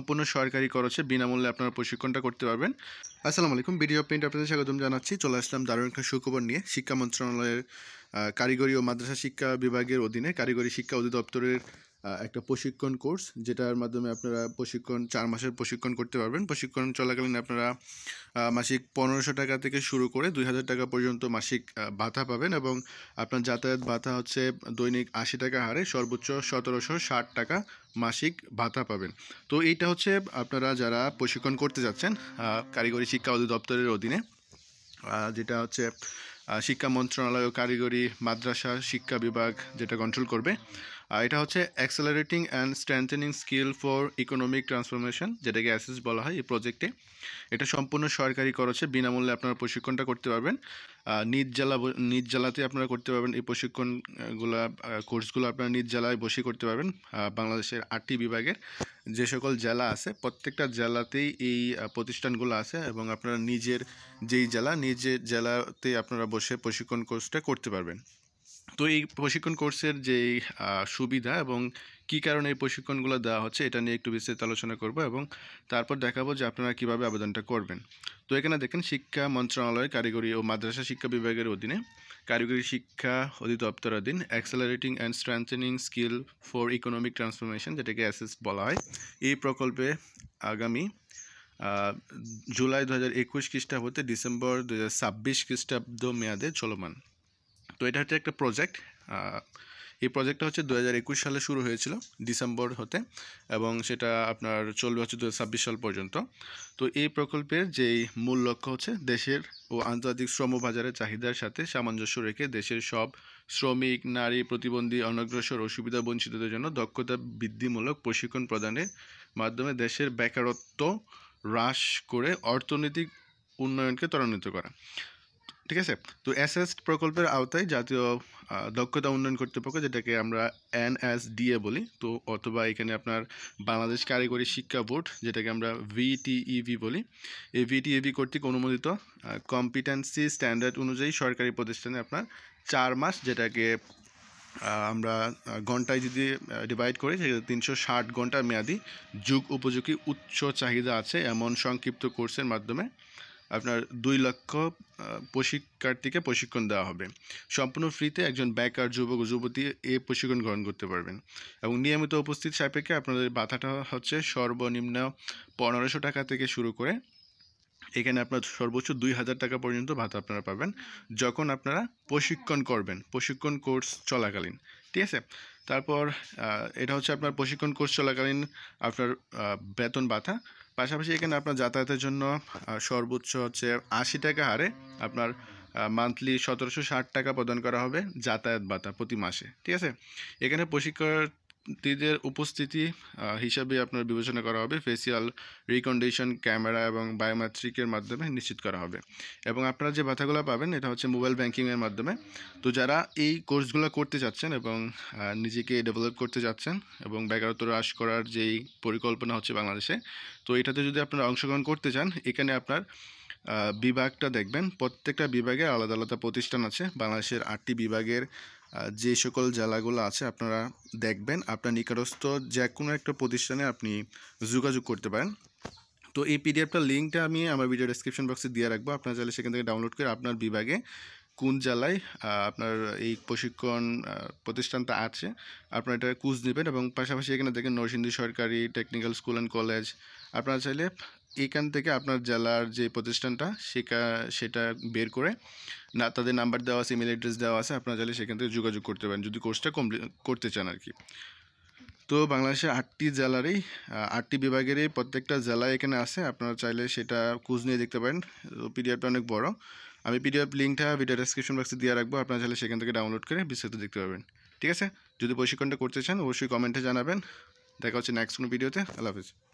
সম্পূর্ণ সরকারি খরচে বিনামূল্যে আপনারা প্রশিক্ষণটা করতে পারবেন। আসসালামু আলাইকুম, বিডি জব পয়েন্টে আপনাদের স্বাগতম জানাচ্ছি। চলে আসলাম দারুণ একটা সুখবর নিয়ে। শিক্ষা মন্ত্রণালয়ের কারিগরি ও মাদ্রাসা শিক্ষা বিভাগের অধীনে কারিগরি শিক্ষা অধিদপ্তরের একটা প্রশিক্ষণ কোর্স, যেটার মাধ্যমে আপনারা 4 মাসের প্রশিক্ষণ করতে পারবেন। প্রশিক্ষণ চলাকালীন আপনারা মাসিক 1500 টাকা থেকে শুরু করে 2000 টাকা পর্যন্ত মাসিক ভাতা পাবেন, এবং আপনার যাতায়াত ভাতা হচ্ছে দৈনিক 80 টাকা হারে সর্বোচ্চ 1760 টাকা মাসিক ভাতা পাবেন। তো এইটা হচ্ছে আপনারা যারা প্রশিক্ষণ করতে যাচ্ছেন কারিগরি শিক্ষা অধিদপ্তরের অধীনে, যেটা হচ্ছে শিক্ষা মন্ত্রণালয় ও কারিগরি মাদ্রাসা শিক্ষা বিভাগ যেটা কন্ট্রোল করবে। এটা হচ্ছে accelerating and strengthening skill for economic transformation, যেটাকে অ্যাসেস বলা হয় এই প্রজেক্টে। এটা সম্পূর্ণ সরকারি খরচে বিনামূল্যে আপনারা প্রশিক্ষণটা করতে পারবেন। নিজ জেলাতে আপনারা করতে পারবেন এই কোর্সগুলো আপনারা নিজ জেলায় বসে করতে পারবেন। বাংলাদেশের 8টি বিভাগের যে সকল জেলা আছে প্রত্যেকটা জেলাতেই এই প্রতিষ্ঠানগুলো আছে, এবং আপনারা নিজের জেলাতে আপনারা বসে প্রশিক্ষণ কোর্সটা করতে পারবেন। তো এই প্রশিক্ষণ কোর্সের যে সুবিধা এবং কী কারণে এই প্রশিক্ষণগুলো দেওয়া হচ্ছে এটা নিয়ে একটু বিস্তারিত আলোচনা করব, এবং তারপর দেখাবো যে আপনারা কীভাবে আবেদনটা করবেন। তো এখানে দেখেন, শিক্ষা মন্ত্রণালয় কারিগরি ও মাদ্রাসা শিক্ষা বিভাগের অধীনে কারিগরি শিক্ষা অধিদপ্তরাধীন accelerating and strengthening skill for economic transformation, যেটাকে অ্যাসেস বলা হয়, এই প্রকল্পে আগামী জুলাই 2021 খ্রিস্টাব্দ হতে ডিসেম্বর 2026 খ্রিস্টাব্দ মেয়াদে চলমান। তো এটা হচ্ছে একটা প্রজেক্ট। এই প্রজেক্টটা হচ্ছে 2021 সালে শুরু হয়েছিল ডিসেম্বর হতে, এবং সেটা আপনার চলবে হচ্ছে 2026 সাল পর্যন্ত। তো এই প্রকল্পের যেই মূল লক্ষ্য হচ্ছে দেশের ও আন্তর্জাতিক শ্রম বাজারের চাহিদার সাথে সামঞ্জস্য রেখে দেশের সব শ্রমিক, নারী, প্রতিবন্ধী, অনগ্রসর ও সুবিধা বঞ্চিতদের জন্য দক্ষতা বৃদ্ধিমূলক প্রশিক্ষণ প্রদানের মাধ্যমে দেশের বেকারত্ব হ্রাস করে অর্থনৈতিক উন্নয়নকে ত্বরান্বিত করা। ঠিক আছে। তো অ্যাসেস্ট প্রকল্পের আওতায় জাতীয় দক্ষতা উন্নয়ন কর্তৃপক্ষ, যেটাকে আমরা NSDA বলি, তো অথবা এখানে আপনার বাংলাদেশ কারিগরি শিক্ষা বোর্ড, যেটাকে আমরা VTEB বলি, এই VTEB কর্তৃক অনুমোদিত কম্পিটেন্সি স্ট্যান্ডার্ড অনুযায়ী সরকারি প্রতিষ্ঠানে আপনার 4 মাস, যেটাকে আমরা ঘন্টায় যদি ডিভাইড করি সেক্ষেত্রে 360 ঘন্টা মেয়াদি যুগ উপযোগী উচ্চ চাহিদা আছে এমন সংক্ষিপ্ত কোর্সের মাধ্যমে আপনার 2 লক্ষ শিক্ষার্থীকে প্রশিক্ষণ দেওয়া হবে। সম্পূর্ণ ফ্রিতে একজন বেকার যুবক ও যুবতী এই প্রশিক্ষণ গ্রহণ করতে পারবেন, এবং নিয়মিত উপস্থিত সাপেক্ষে আপনাদের ভাতাটা হচ্ছে সর্বনিম্ন 1500 টাকা থেকে শুরু করে এখানে আপনার সর্বোচ্চ 2000 টাকা পর্যন্ত ভাতা আপনারা পাবেন যখন আপনারা প্রশিক্ষণ করবেন, প্রশিক্ষণ কোর্স চলাকালীন। ঠিক আছে। তারপর এটা হচ্ছে আপনার প্রশিক্ষণ কোর্স চলাকালীন আপনার বেতন ভাতা। পাশাপাশি এখানে আপনার যাতায়াতের জন্য সর্বোচ্চ হচ্ছে 80 টাকা হারে আপনার মান্থলি 1760 টাকা প্রদান করা হবে যাতায়াত ভাতা প্রতি মাসে। ঠিক আছে। এখানে প্রশিক্ষার্থীদের উপস্থিতি হিসাবে আপনার বিবেচনা করা হবে ফেসিয়াল রিকন্ডিশন ক্যামেরা এবং বায়োমেট্রিকের মাধ্যমে নিশ্চিত করা হবে, এবং আপনারা যে ভাতাগুলো পাবেন এটা হচ্ছে মোবাইল ব্যাংকিংয়ের মাধ্যমে। তো যারা এই কোর্সগুলো করতে যাচ্ছেন এবং নিজেকে ডেভেলপ করতে যাচ্ছেন এবং বেকারত্ব হ্রাস করার যেই পরিকল্পনা হচ্ছে বাংলাদেশে, তো এটাতে যদি আপনারা অংশগ্রহণ করতে চান, এখানে আপনার বিভাগটা দেখবেন, প্রত্যেকটা বিভাগে আলাদা আলাদা প্রতিষ্ঠান আছে। বাংলাদেশের 8টি বিভাগের যে সকল জেলাগুলো আছে আপনারা দেখবেন, আপনার নিকটস্থ যে কোনো একটা প্রতিষ্ঠানে আপনি যোগাযোগ করতে পারেন। তো এই পিডিএফটার লিঙ্কটা আমি আমার ভিডিও ডেসক্রিপশন বক্সে দিয়ে রাখবো, আপনারা চাইলে সেখান থেকে ডাউনলোড করে আপনার বিভাগে কোন জেলায় আপনার এই প্রশিক্ষণ প্রতিষ্ঠানটা আছে আপনারা এটা খোঁজ নেবেন। এবং পাশাপাশি এখানে দেখেন নরসিংদী সরকারি টেকনিক্যাল স্কুল অ্যান্ড কলেজ, আপনারা চাইলে এখান থেকে আপনার জেলার যে প্রতিষ্ঠানটা সেটা বের করে তাদের নাম্বার দেওয়া আছে, ইমেল অ্যাড্রেস দেওয়া আছে, আপনারা চাইলে সেখান থেকে যোগাযোগ করতে পারেন যদি কোর্সটা কমপ্লিট করতে চান আর কি। তো বাংলাদেশের 8টি বিভাগেরই প্রত্যেকটা জেলায় এখানে আছে, আপনারা চাইলে সেটা খোঁজ নিয়ে দেখতে পারেন। পিডিএফটা অনেক বড়, আমি পিডিএফ লিঙ্কটা ভিডিও ডেসক্রিপশন বক্সে দিয়ে রাখবো, আপনারা চাইলে সেখান থেকে ডাউনলোড করে বিস্তারিত দেখতে পারবেন। ঠিক আছে। যদি প্রশিক্ষণটা করতে চান অবশ্যই কমেন্টে জানাবেন। দেখা হচ্ছে নেক্সট কোনো ভিডিওতে। আল্লাহ হাফেজ।